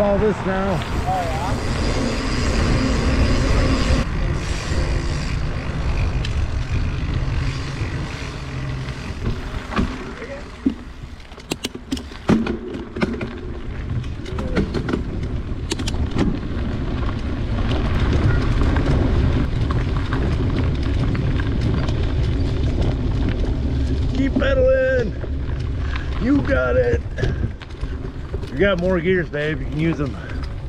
all this now. Oh, yeah? Keep pedaling. You got it. You got more gears, babe. You can use them.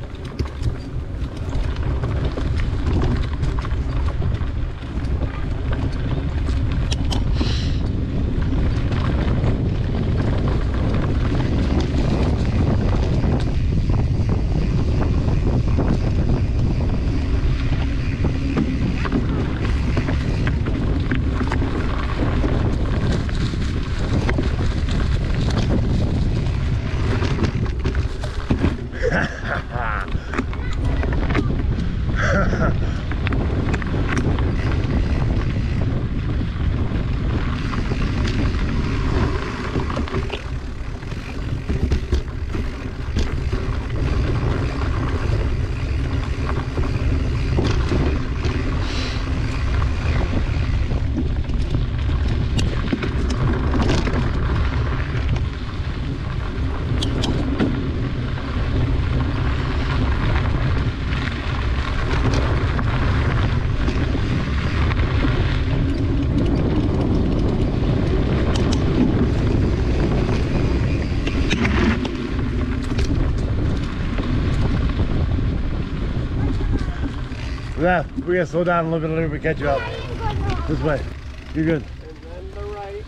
Yeah, we gotta slow down a little bit, catch you up. This way. You're good. And then the right.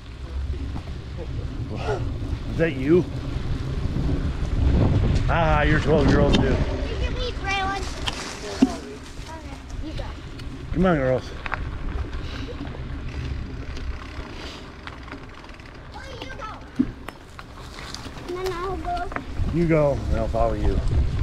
Is that you? Ah, you're 12-year-old too. You can leave, Braylon. Okay, you go. Come on, girls. Oh, you go. And then I'll go. You go, and I'll follow you.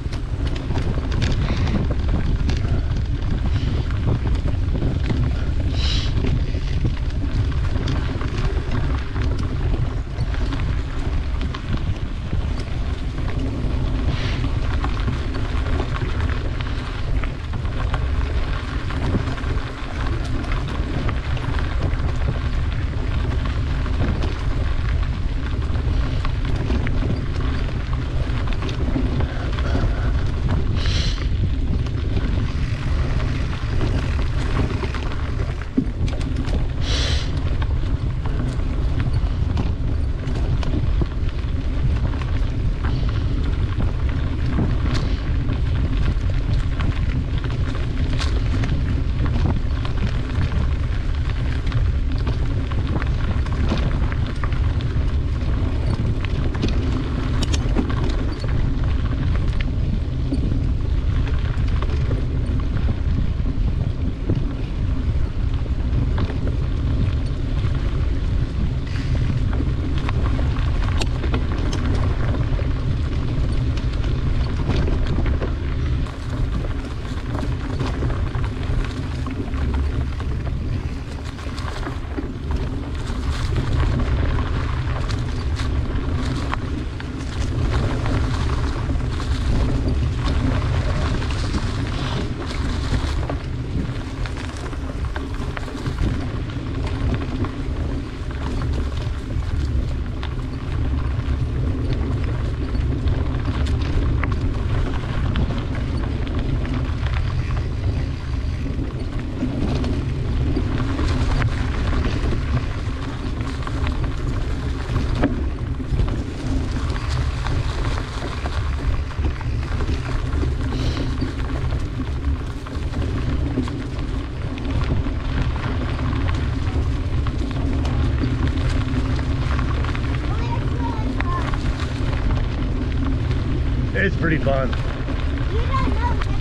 It's pretty fun. You don't know that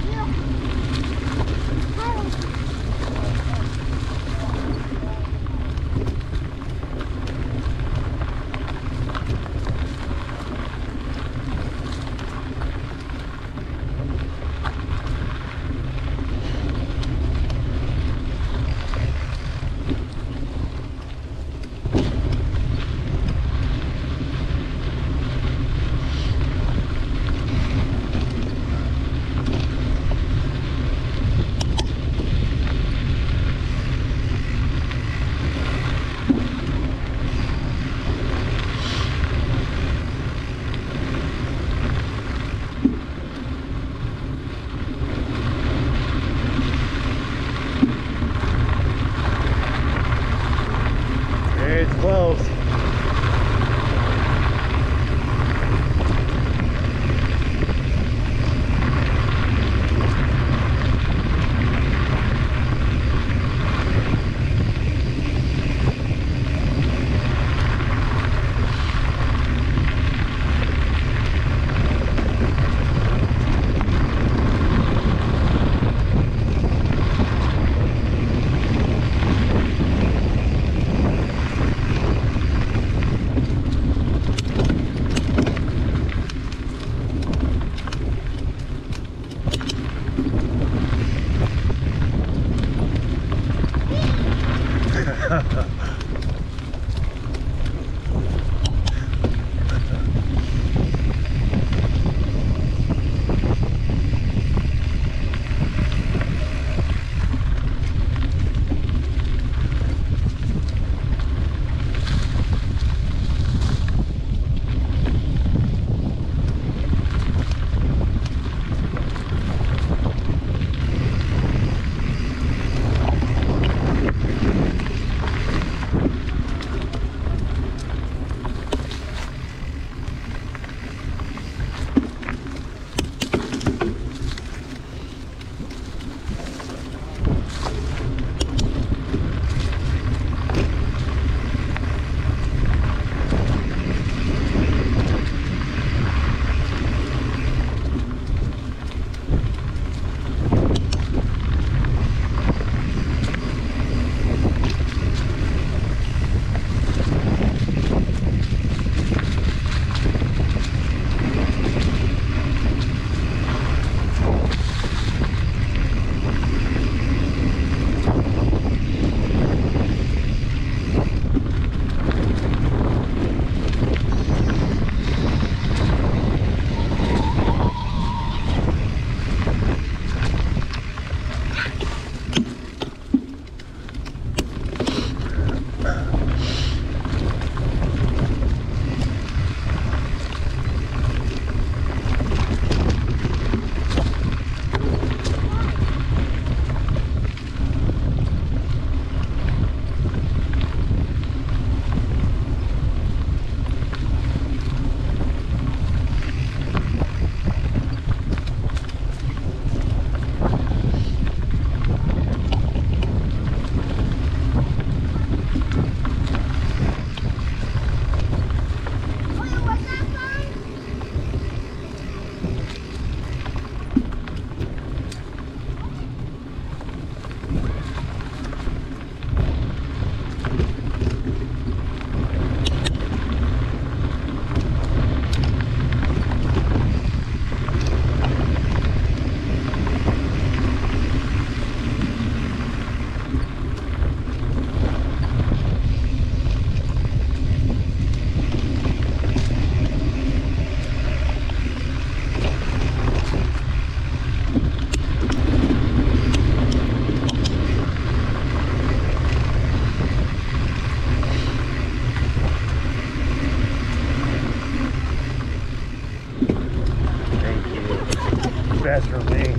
faster than me.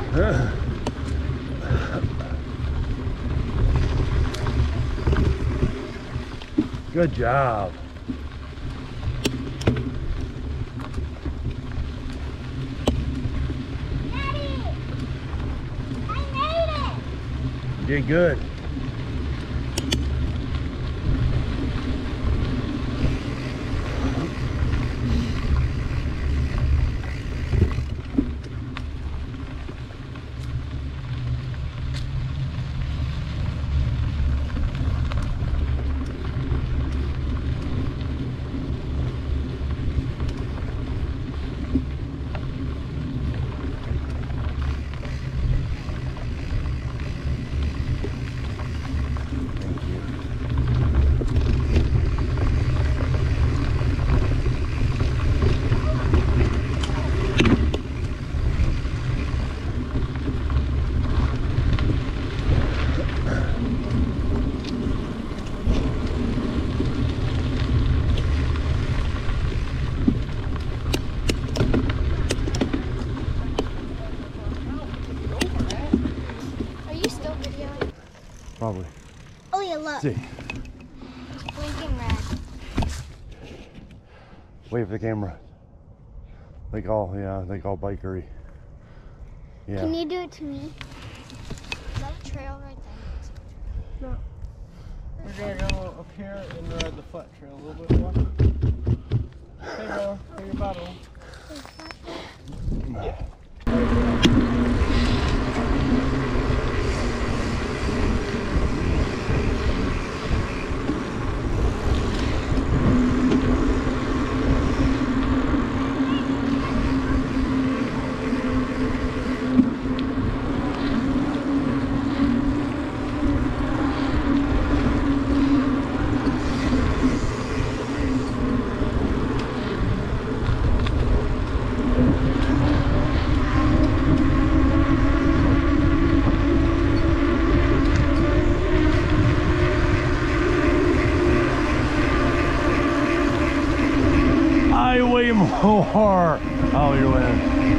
Good job. Daddy! I made it! You did good. Are you still videoing? Probably. Oh yeah, look. See. It's blinking red. Wait for the camera. They call bikery. Yeah. Can you do it to me? Is that a trail right there? No. We're gonna go up here and ride the flat trail a little bit more. Hey girl, here's your bottle. I weigh more. Oh, you're winning.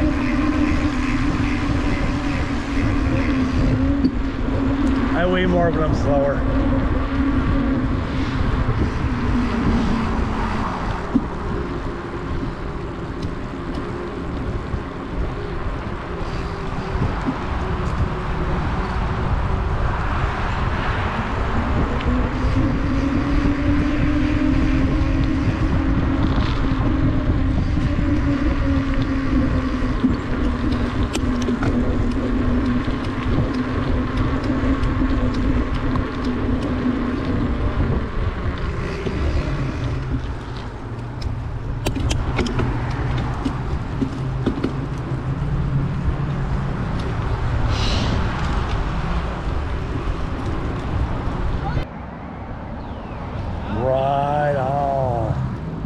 I weigh more, but I'm slower. Right on.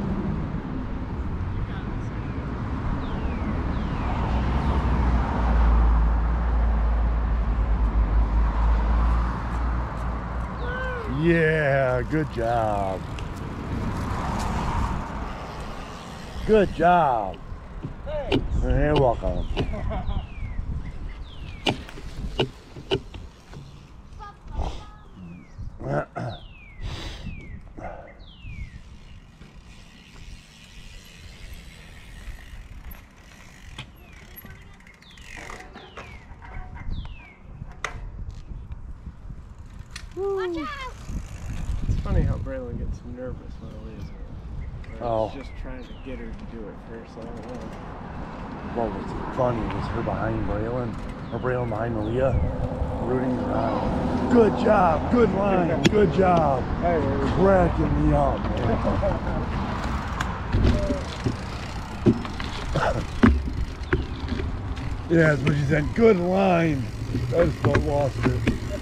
Yeah, good job. Good job. Thanks. You're welcome. Watch out! It's funny how Braylon gets nervous when Aaliyah's around. Oh. He's just trying to get her to do it first. I don't know. What was funny was her behind Braylon, or Braylon behind Aaliyah, rooting around. Good job, good line, good job. Hey, we're Cracking me up, man. Yeah, that's what she said. Good line. I just about lost it.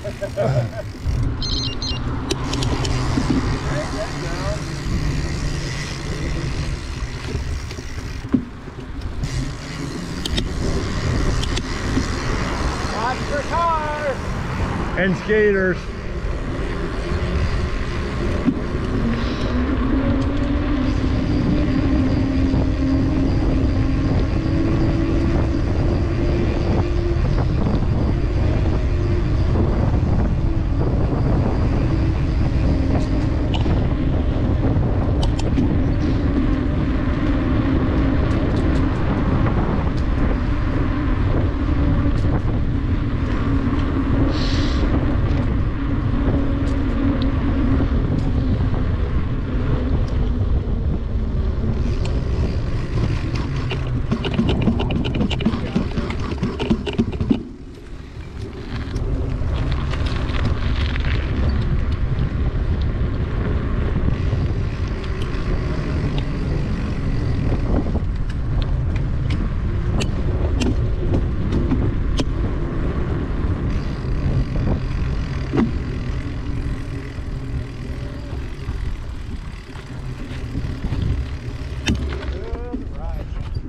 watch for cars. And skaters.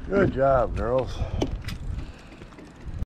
Good job, girls.